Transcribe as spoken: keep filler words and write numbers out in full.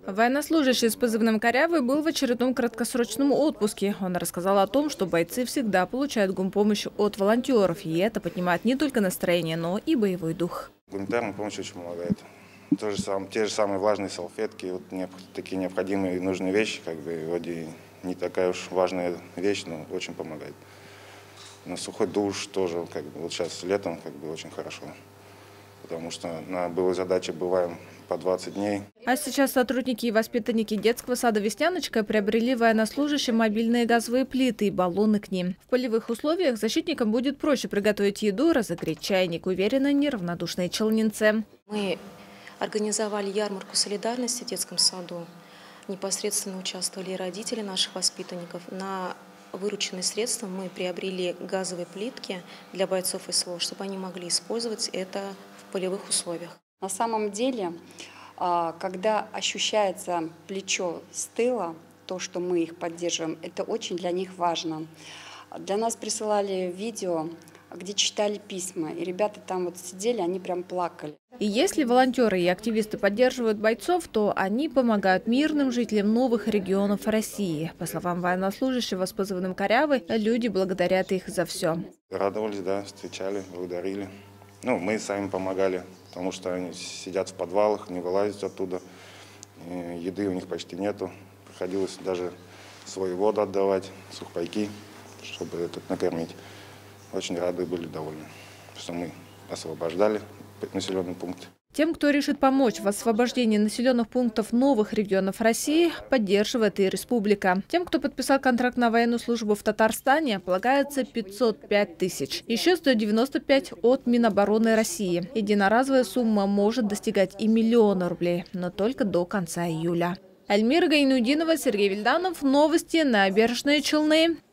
Военнослужащий с позывным «Корявый» был в очередном краткосрочном отпуске. Он рассказал о том, что бойцы всегда получают гумпомощь от волонтеров, и это поднимает не только настроение, но и боевой дух. Гуманитарная помощь очень помогает. То же самое, те же самые влажные салфетки, вот не, такие необходимые и нужные вещи, как бы вроде не такая уж важная вещь, но очень помогает. На сухой душ тоже, как бы вот сейчас летом, как бы очень хорошо, потому что на былой задаче бываем по двадцать дней. А сейчас сотрудники и воспитанники детского сада «Весняночка» приобрели военнослужащим мобильные газовые плиты и баллоны к ним. В полевых условиях защитникам будет проще приготовить еду, разогреть чайник, уверены неравнодушные челнинцы. Мы организовали ярмарку солидарности в детском саду. Непосредственно участвовали и родители наших воспитанников. На вырученные средства мы приобрели газовые плитки для бойцов СВО, чтобы они могли использовать это в полевых условиях. На самом деле, когда ощущается плечо с тыла, то, что мы их поддерживаем, это очень для них важно. Для нас присылали видео, где читали письма, и ребята там вот сидели, они прям плакали. И если волонтеры и активисты поддерживают бойцов, то они помогают мирным жителям новых регионов России. По словам военнослужащего с позывным «Корявый», люди благодарят их за все. Радовались, да, встречали, благодарили. Ну, мы сами помогали, потому что они сидят в подвалах, не вылазят оттуда. И еды у них почти нету. Приходилось даже свою воду отдавать, сухпайки, чтобы этот накормить. Очень рады были, довольны, что мы освобождали населенный пункт. Тем, кто решит помочь в освобождении населенных пунктов новых регионов России, поддерживает и республика. Тем, кто подписал контракт на военную службу в Татарстане, полагается пятьсот пять тысяч. Еще сто девяносто пять от Минобороны России. Единоразовая сумма может достигать и миллиона рублей, но только до конца июля. Альмира Гайнудинова, Сергей Вильданов. Новости. Набережные Челны.